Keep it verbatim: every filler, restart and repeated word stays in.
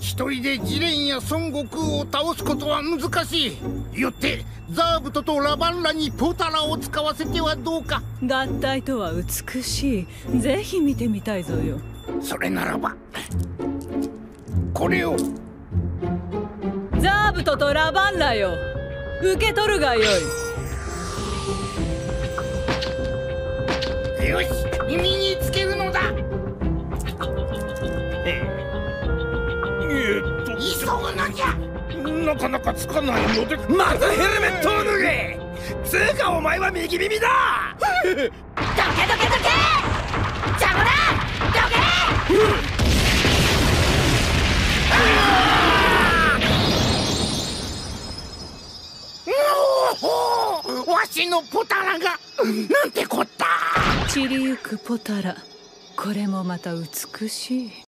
一人でジレンや孫悟空を倒すことは難しい。よってザーブトとラバンラにポタラを使わせてはどうか。 合体とは美しい。ぜひ見てみたいぞよ。 それならばこれを。 ザーブトとラバンラよ、受け取るがよい。 よし、耳につけるのだ。えっと急ぐのじゃ。なかなかつかないので。 まずヘルメットを脱げ。つうかお前は右耳だ。 どけどけどけ、邪魔だ。どけ、 おお、わしのポタラがなんてこった。 散りゆくポタラ、これもまた美しい。